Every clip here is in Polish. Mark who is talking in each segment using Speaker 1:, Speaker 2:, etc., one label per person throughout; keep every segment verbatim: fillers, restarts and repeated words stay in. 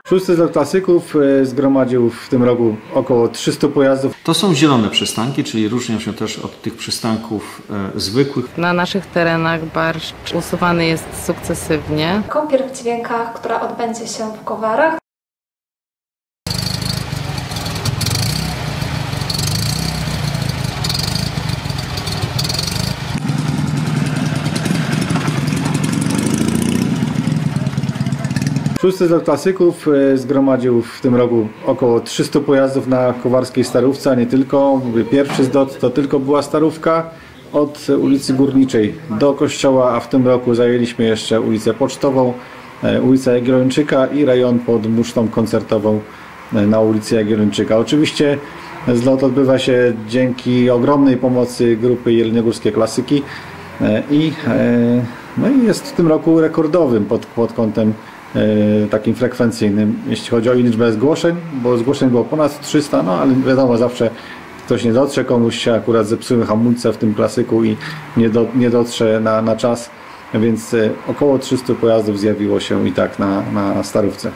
Speaker 1: Szósty zlot klasyków zgromadził w tym roku około trzystu pojazdów.
Speaker 2: To są zielone przystanki, czyli różnią się też od tych przystanków e, zwykłych.
Speaker 3: Na naszych terenach barszcz usuwany jest sukcesywnie.
Speaker 4: Kąpiel w dźwiękach, która odbędzie się w Kowarach.
Speaker 1: Szósty zlot klasyków zgromadził w tym roku około trzystu pojazdów na kowarskiej Starówce, a nie tylko. Pierwszy zlot to tylko była Starówka od ulicy Górniczej do kościoła, a w tym roku zajęliśmy jeszcze ulicę Pocztową, ulicę Jagiellończyka i rejon pod musztą koncertową na ulicy Jagiellończyka. Oczywiście zlot odbywa się dzięki ogromnej pomocy grupy Jeleniogórskie Klasyki i, no i jest w tym roku rekordowym pod, pod kątem takim frekwencyjnym, jeśli chodzi o liczbę zgłoszeń, bo zgłoszeń było ponad trzysta, no ale wiadomo, zawsze ktoś nie dotrze, komuś się akurat zepsuły hamulce w tym klasyku i nie, do, nie dotrze na, na czas, więc około trzystu pojazdów zjawiło się i tak na, na Starówce.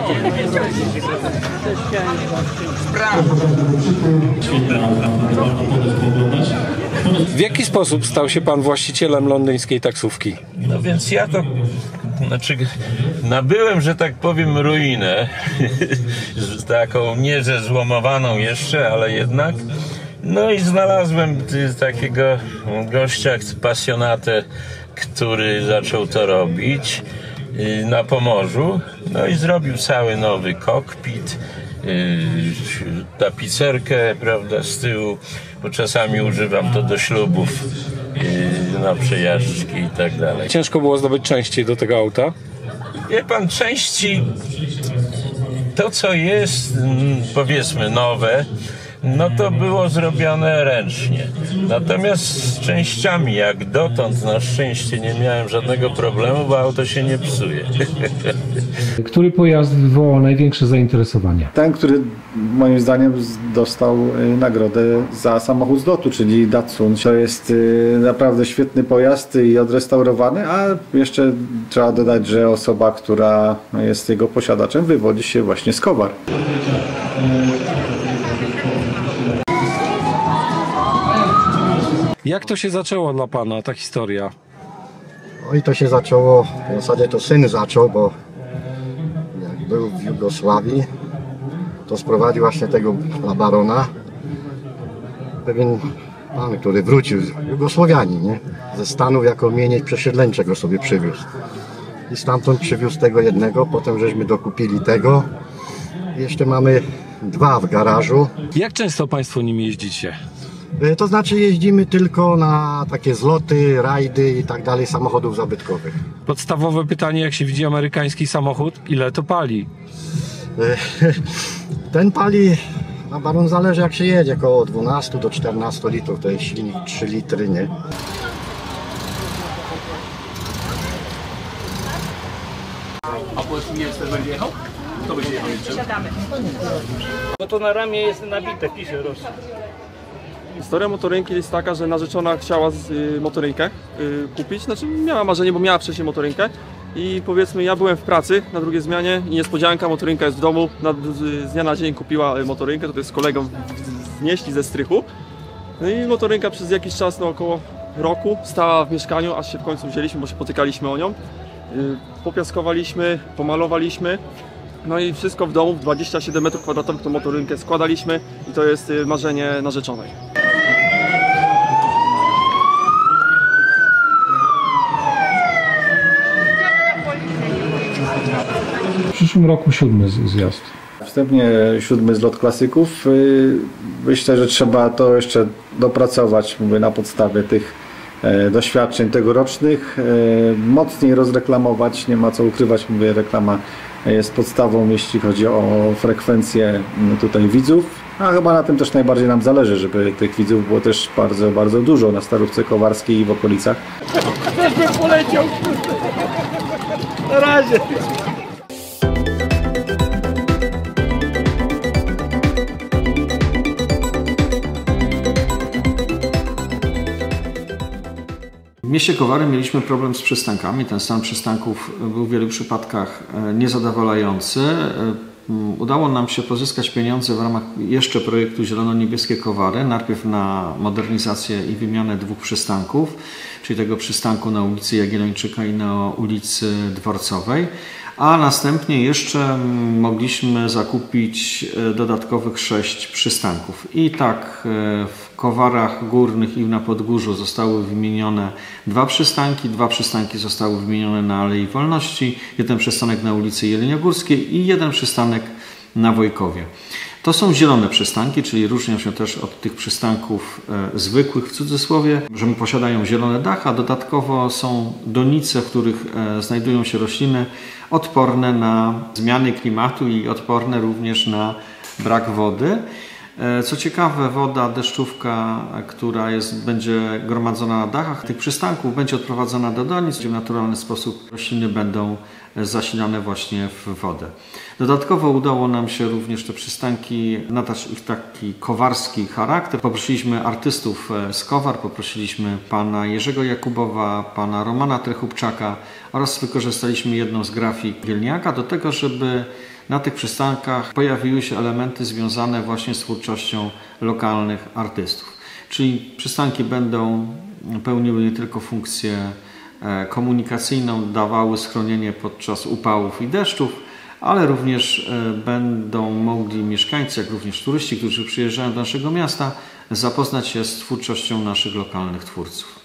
Speaker 5: W jaki sposób stał się pan właścicielem londyńskiej taksówki?
Speaker 6: No więc ja to, znaczy nabyłem, że tak powiem, ruinę, taką nie zezłomowaną jeszcze, ale jednak. No i znalazłem takiego gościa, pasjonatę, który zaczął to robić na Pomorzu. No i zrobił cały nowy kokpit, tapicerkę, prawda, z tyłu, bo czasami używam to do ślubów, na przejażdżki i tak dalej.
Speaker 5: Ciężko było zdobyć części do tego auta?
Speaker 6: Wie pan, części, to co jest, powiedzmy, nowe, no to było zrobione ręcznie. Natomiast z częściami jak dotąd na szczęście nie miałem żadnego problemu, bo auto się nie psuje.
Speaker 7: Który pojazd wywołał największe zainteresowanie?
Speaker 1: Ten, który moim zdaniem dostał nagrodę za samochód z lotu, czyli Datsun. To jest naprawdę świetny pojazd i odrestaurowany, a jeszcze trzeba dodać, że osoba, która jest jego posiadaczem, wywodzi się właśnie z Kowar.
Speaker 5: Jak to się zaczęło dla pana, ta historia?
Speaker 8: Oj, to się zaczęło, w zasadzie to syn zaczął, bo jak był w Jugosławii, to sprowadził właśnie tego barona, pewien pan, który wrócił, Jugosłowianin, nie? Ze Stanów jako mieniec przesiedleńcze go sobie przywiózł. I stamtąd przywiózł tego jednego, potem żeśmy dokupili tego. I jeszcze mamy dwa w garażu.
Speaker 5: Jak często państwo nim jeździcie?
Speaker 8: To znaczy jeździmy tylko na takie zloty, rajdy i tak dalej samochodów zabytkowych.
Speaker 5: Podstawowe pytanie, jak się widzi amerykański samochód, ile to pali?
Speaker 8: Ten pali, na baron zależy jak się jedzie, około dwunastu do czternastu litrów, to jest silnik trzy litry, nie?
Speaker 9: A powiedz mi, jest, będzie jechał? Kto będzie jechał jeszcze?
Speaker 10: Siadamy.
Speaker 9: Bo to na ramię jest nabite, pisze Rosja.
Speaker 11: Historia motorynki jest taka, że narzeczona chciała z, y, motorynkę y, kupić, znaczy miała marzenie, bo miała wcześniej motorynkę i powiedzmy ja byłem w pracy na drugiej zmianie i niespodzianka, motorynka jest w domu, na, z dnia na dzień kupiła motorynkę, to jest z kolegą znieśli ze strychu. No i motorynka przez jakiś czas, no około roku stała w mieszkaniu, aż się w końcu wzięliśmy, bo się potykaliśmy o nią. Y, popiaskowaliśmy, pomalowaliśmy. No i wszystko w domu, w dwadzieścia siedem metrów kwadratowych tą motorynkę składaliśmy i to jest marzenie narzeczonej.
Speaker 7: W przyszłym roku siódmy zjazd.
Speaker 1: Wstępnie siódmy zlot klasyków. Myślę, że trzeba to jeszcze dopracować, mówię, na podstawie tych doświadczeń tegorocznych, mocniej rozreklamować, nie ma co ukrywać, mówię, reklama jest podstawą, jeśli chodzi o frekwencję tutaj widzów, a chyba na tym też najbardziej nam zależy, żeby tych widzów było też bardzo, bardzo dużo na Starówce Kowarskiej i w okolicach.
Speaker 9: Też bym poleciał. Na razie.
Speaker 2: W mieście Kowary mieliśmy problem z przystankami. Ten stan przystanków był w wielu przypadkach niezadowalający. Udało nam się pozyskać pieniądze w ramach jeszcze projektu Zielono-Niebieskie Kowary, najpierw na modernizację i wymianę dwóch przystanków, czyli tego przystanku na ulicy Jagiellończyka i na ulicy Dworcowej, a następnie jeszcze mogliśmy zakupić dodatkowych sześć przystanków. I tak w Kowarach Górnych i na Podgórzu zostały wymienione dwa przystanki, dwa przystanki zostały wymienione na Alei Wolności, jeden przystanek na ulicy Jeleniogórskiej i jeden przystanek na Wojkowie. To są zielone przystanki, czyli różnią się też od tych przystanków e, zwykłych w cudzysłowie, że posiadają zielone dachy, a dodatkowo są donice, w których e, znajdują się rośliny odporne na zmiany klimatu i odporne również na brak wody. E, co ciekawe, woda deszczówka, która jest, będzie gromadzona na dachach tych przystanków, będzie odprowadzona do donic, gdzie w naturalny sposób rośliny będą zasilane właśnie w wodę. Dodatkowo udało nam się również te przystanki nadać ich taki kowarski charakter. Poprosiliśmy artystów z Kowar, poprosiliśmy pana Jerzego Jakubowa, pana Romana Trechubczaka oraz wykorzystaliśmy jedną z grafik Wielniaka do tego, żeby na tych przystankach pojawiły się elementy związane właśnie z twórczością lokalnych artystów. Czyli przystanki będą pełniły nie tylko funkcję komunikacyjną, dawały schronienie podczas upałów i deszczów, ale również będą mogli mieszkańcy, jak również turyści, którzy przyjeżdżają do naszego miasta, zapoznać się z twórczością naszych lokalnych twórców.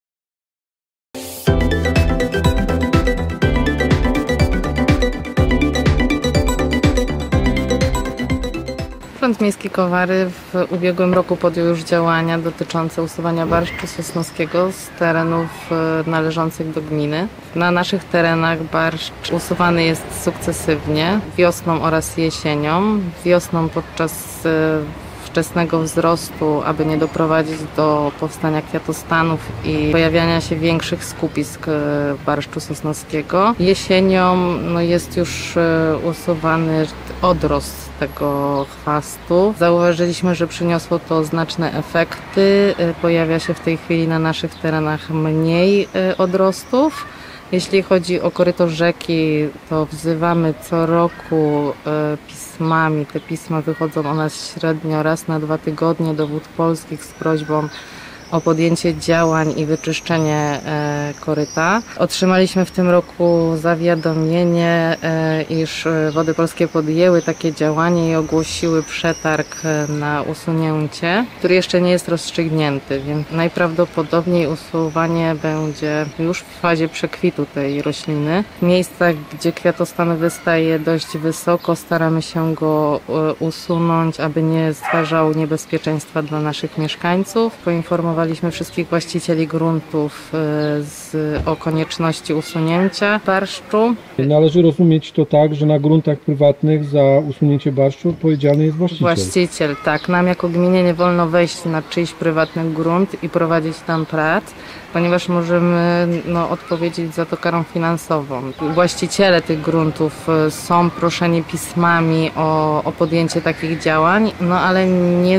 Speaker 3: Urząd Miejski Kowary w ubiegłym roku podjął już działania dotyczące usuwania barszczu sosnowskiego z terenów należących do gminy. Na naszych terenach barszcz usuwany jest sukcesywnie, wiosną oraz jesienią. Wiosną podczas wczesnego wzrostu, aby nie doprowadzić do powstania kwiatostanów i pojawiania się większych skupisk barszczu sosnowskiego. Jesienią no, jest już usuwany odrost tego chwastu. Zauważyliśmy, że przyniosło to znaczne efekty. Pojawia się w tej chwili na naszych terenach mniej odrostów. Jeśli chodzi o koryto rzeki, to wzywamy co roku pismami. Te pisma wychodzą o nas średnio raz na dwa tygodnie do Wód Polskich z prośbą o podjęcie działań i wyczyszczenie koryta. Otrzymaliśmy w tym roku zawiadomienie, iż Wody Polskie podjęły takie działanie i ogłosiły przetarg na usunięcie, który jeszcze nie jest rozstrzygnięty, więc najprawdopodobniej usuwanie będzie już w fazie przekwitu tej rośliny. W miejscach, gdzie kwiatostan wystaje dość wysoko, staramy się go usunąć, aby nie stwarzał niebezpieczeństwa dla naszych mieszkańców. Poinformowaliśmy wszystkich właścicieli gruntów z, o konieczności usunięcia barszczu.
Speaker 7: Należy rozumieć to tak, że na gruntach prywatnych za usunięcie barszczu odpowiedzialny jest właściciel.
Speaker 3: Właściciel, tak. Nam jako gminie nie wolno wejść na czyjś prywatny grunt i prowadzić tam prac, ponieważ możemy no, odpowiedzieć za to karą finansową. Właściciele tych gruntów są proszeni pismami o, o podjęcie takich działań, no ale nie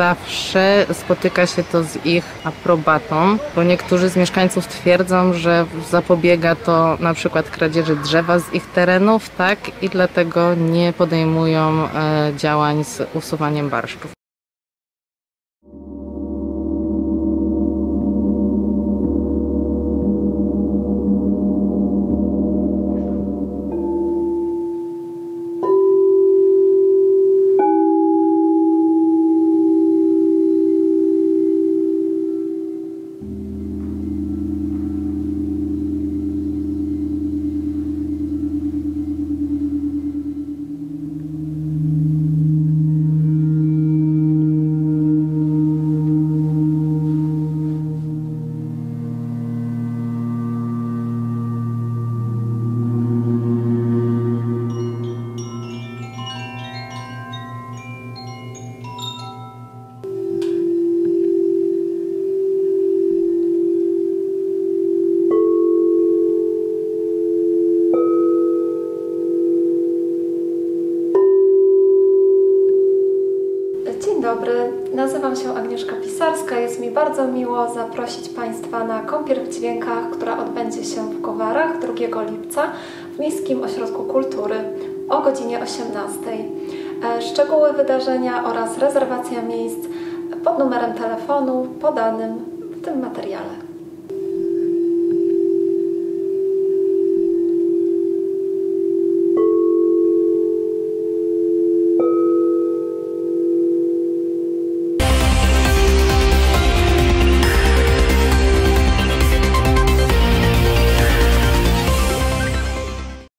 Speaker 3: zawsze spotyka się to z ich aprobatą, bo niektórzy z mieszkańców twierdzą, że zapobiega to na przykład kradzieży drzewa z ich terenów, tak, i dlatego nie podejmują e, działań z usuwaniem barszczów.
Speaker 4: nazywam się Agnieszka Pisarska. Jest mi bardzo miło zaprosić Państwa na kąpiel w dźwiękach, która odbędzie się w Kowarach drugiego lipca w Miejskim Ośrodku Kultury o godzinie osiemnastej. Szczegóły wydarzenia oraz rezerwacja miejsc pod numerem telefonu podanym w tym materiale.